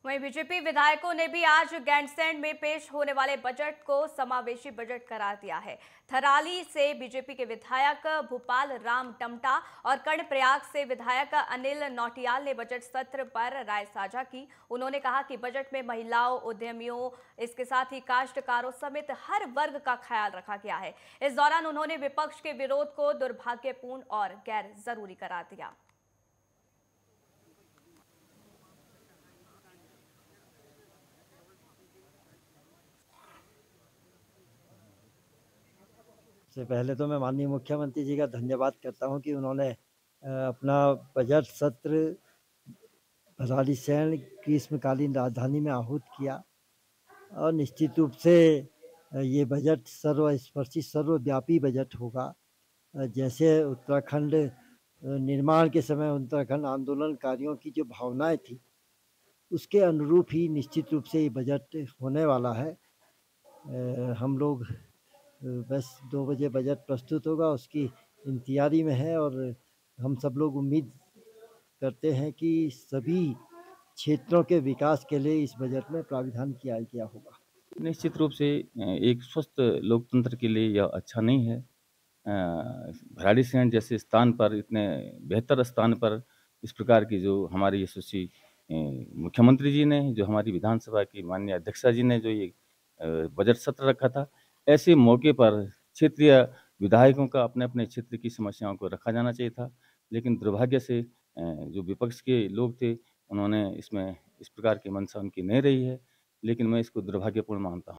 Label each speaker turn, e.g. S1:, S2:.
S1: वहीं बीजेपी विधायकों ने भी आज गैंडसैंड में पेश होने वाले बजट को समावेशी बजट करार दिया है। थराली से बीजेपी के विधायक भूपाल राम टमटा और कर्णप्रयाग से विधायक अनिल नौटियाल ने बजट सत्र पर राय साझा की। उन्होंने कहा कि बजट में महिलाओं, उद्यमियों, इसके साथ ही काश्तकारों समेत हर वर्ग का ख्याल रखा गया है। इस दौरान उन्होंने विपक्ष के विरोध को दुर्भाग्यपूर्ण और गैर जरूरी करार दिया।
S2: सबसे पहले तो मैं माननीय मुख्यमंत्री जी का धन्यवाद करता हूं कि उन्होंने अपना बजट सत्र भराड़ीसैंण ग्रीष्मकालीन राजधानी में आहूत किया और निश्चित रूप से ये बजट सर्वस्पर्शी सर्वव्यापी बजट होगा। जैसे उत्तराखंड निर्माण के समय उत्तराखंड आंदोलनकारियों की जो भावनाएं थी उसके अनुरूप ही निश्चित रूप से ये बजट होने वाला है। हम लोग बस 2 बजे बजट प्रस्तुत होगा उसकी इंतजारी में है और हम सब लोग उम्मीद करते हैं कि सभी क्षेत्रों के विकास के लिए इस बजट में प्राविधान किया गया होगा।
S3: निश्चित रूप से एक स्वस्थ लोकतंत्र के लिए यह अच्छा नहीं है। भराड़ीसैंण जैसे स्थान पर, इतने बेहतर स्थान पर इस प्रकार की जो हमारी यशस्वी मुख्यमंत्री जी ने, जो हमारी विधानसभा की माननीय अध्यक्षा जी ने जो ये बजट सत्र रखा था, ऐसे मौके पर क्षेत्रीय विधायकों का अपने-अपने क्षेत्र की समस्याओं को रखा जाना चाहिए था। लेकिन दुर्भाग्य से जो विपक्ष के लोग थे, उन्होंने इसमें इस प्रकार की मंशा उनकी नहीं रही है, लेकिन मैं इसको दुर्भाग्यपूर्ण मानता हूँ।